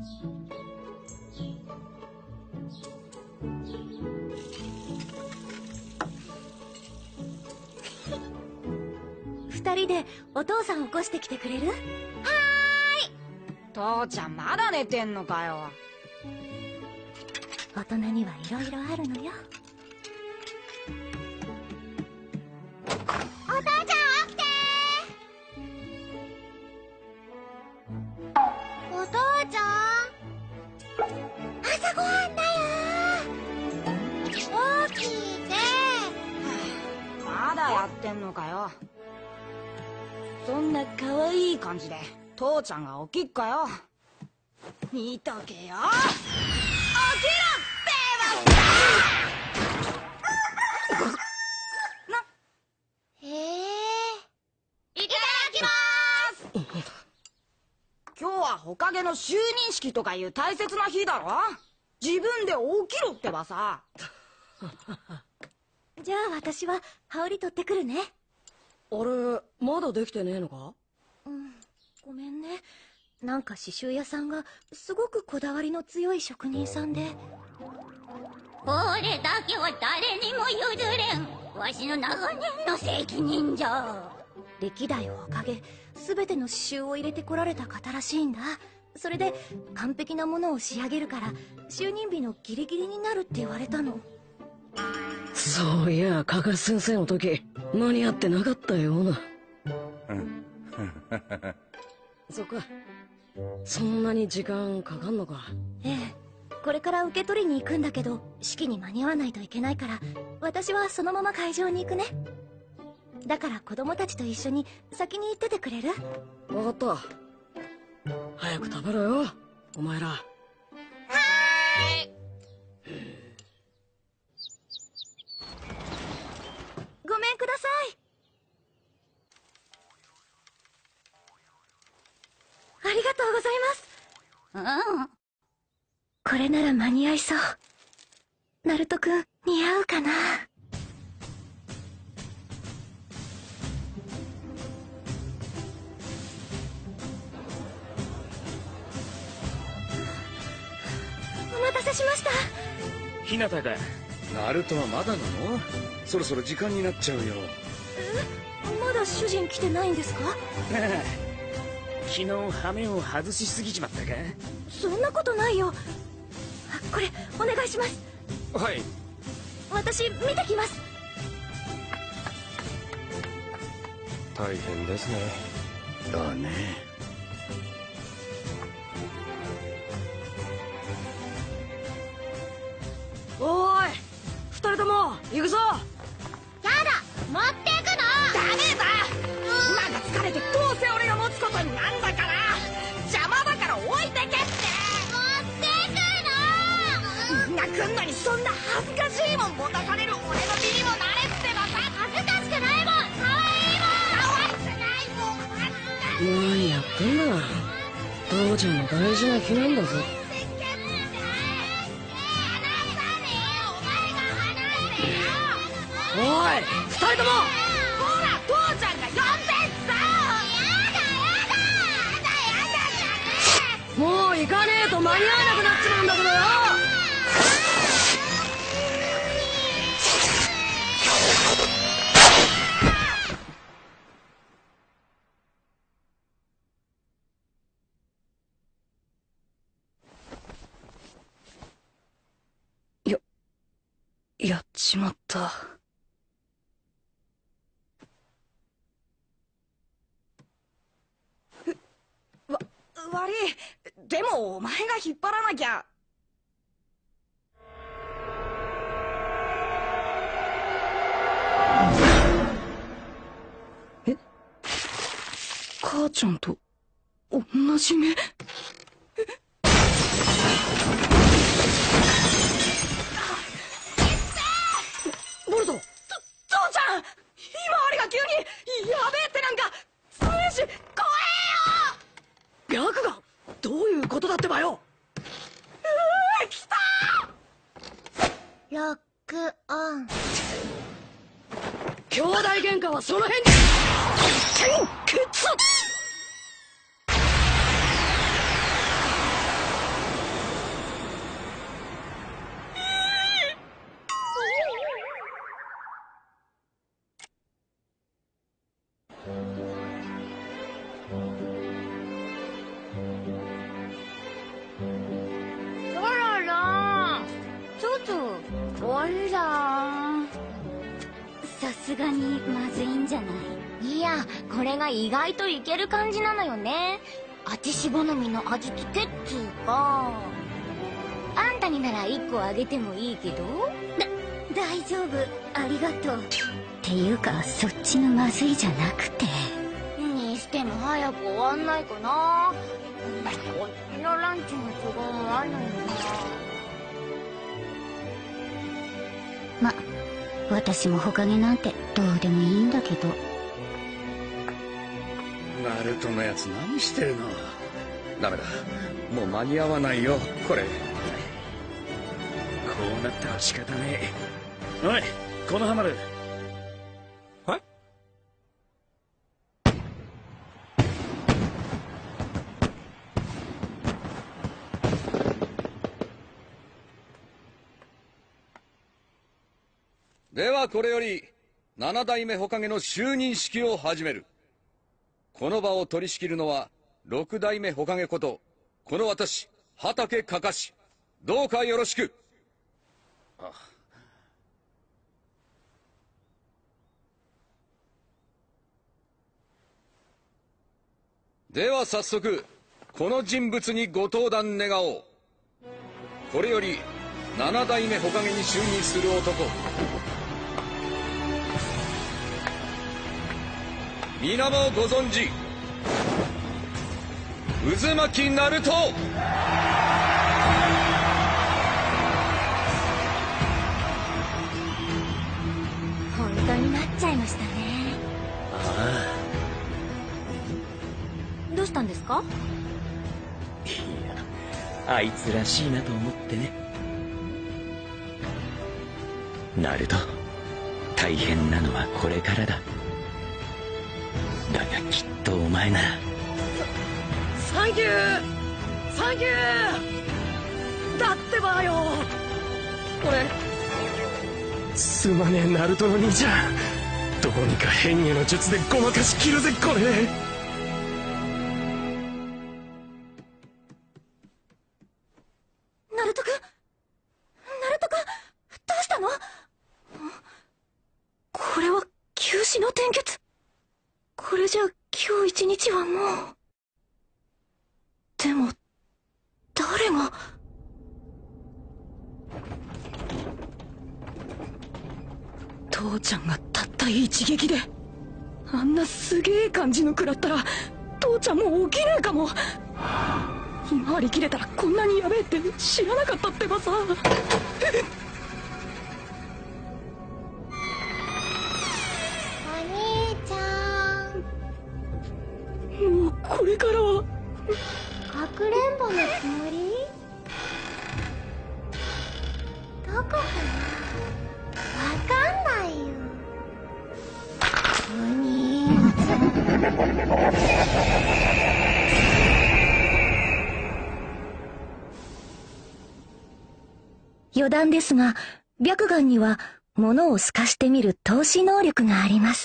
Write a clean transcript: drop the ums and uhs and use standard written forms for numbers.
二人でお父さん起こしてきてくれる？はーい。 父ちゃんまだ寝てんのかよ。 大人にはいろいろあるのよ。お父ちゃん起きてー。お父ちゃん、朝ごはんだよー。起きてー。まだやってんのかよ。そんな可愛い感じで父ちゃんが起きっかよ。見とけよ。起きろってへえ。いただきまーす。今日はほかげの就任式とかいう大切な日だろ。自分で起きろってばさ。 じゃあ私は羽織取ってくるね。 あれ、まだできてねえのか？ うん、ごめんね。なんか刺繍屋さんがすごくこだわりの強い職人さんで。 これだけは誰にも譲れん。わしの長年の責任じゃ。 歴代おかげ全ての刺繍を入れてこられた方らしいんだ。それで完璧なものを仕上げるから就任日のギリギリになるって言われたの。 そういや、かかし先生の時間に合ってなかったような。そっか、そんなに時間かかんのか。 ええ、これから受け取りに行くんだけど式に間に合わないといけないから私はそのまま会場に行くね。だから子供たちと一緒に先に行っててくれる？ 分かった。早く食べろよお前ら。はーい。ごめんください。ありがとうございます。 うん。 これなら間に合いそう。ナルトくん似合うかな？お待たせしました。 ひなたか。ナルトはまだなの？そろそろ時間になっちゃうよ。 まだ主人来てないんですか？ 昨日羽目を外しすぎちまったか？ そんなことないよ。これお願いします。 はい。 私見てきます。 大変ですね。だね。 おーい、二人とも行くぞ。 やだ、持ってくの。 ダメだ。今が疲れてどうせ俺が持つことになんだから。邪魔だから置いてけって。 持ってくの。 みんな来んのにそんな恥ずかしいもん持たされる俺の身にもなれってばさ。 恥ずかしくないもん。可愛いもん。 可愛くないもん。 何やってんだ。父ちゃんの大事な日なんだぞ。おい、二人とも。 ほら父ちゃんが呼んでっさ。 もう行かねえと間に合わなくなっちまうんだけどよ。やっちまった。 悪い。でもお前が引っ張らなきゃ。 え、母ちゃんと同じ目。ボルト。 父ちゃん、今あれが急にやべえってなんか強えし怖えよ。 白がどういうことだってばよ。 来た。 ロックオン。 兄弟喧嘩はその辺に。ケツ。 すがにまずいんじゃない？ いや、これが意外といける感じなのよね。あちし好みの味付けっつうか。あんたになら1個あげてもいいけど。 大丈夫、ありがとう。っていうか、そっちのまずいじゃなくて。 にしても早く終わんないかな。こっちのランチの都合もあるのにま、私もほかげなんてどうでもいいんだけど。 ナルトのやつ何してるの？ダメだ、もう間に合わないよこれ。こうなったら仕方ねえ。おい、このハマる。 はい。 ではこれより7代目火影の就任式を始める。この場を取り仕切るのは6代目火影ことこの私畠かかし。どうかよろしく。では早速この人物にご登壇願おう。これより7代目火影に就任する男、皆もご存知、渦巻ナルト。 本当になっちゃいましたね。どうしたんですか？ いや、あいつらしいなと思ってね。ナルト、大変なのはこれからだ。だがきっとお前なら。 サンキューサンキューだってばよ。俺すまねえナルトの兄ちゃん、どうにか変化の術でごまかしきるぜこれ。 ナルトくん、ナルトくん、どうしたの？これは休止の転結。これじゃ今日一日はもう。でも誰が。 父ちゃんがたった一撃であんなすげえ感じの食らったら父ちゃんもう起きねえかも。今割り切れたらこんなにやべえって知らなかったってばさ。 お兄ちゃん、 もうこれからはかくれんぼのつもり？どこかな？わかんないよ。お兄ちゃん。余談ですが、白眼には物を透かしてみる透視能力があります。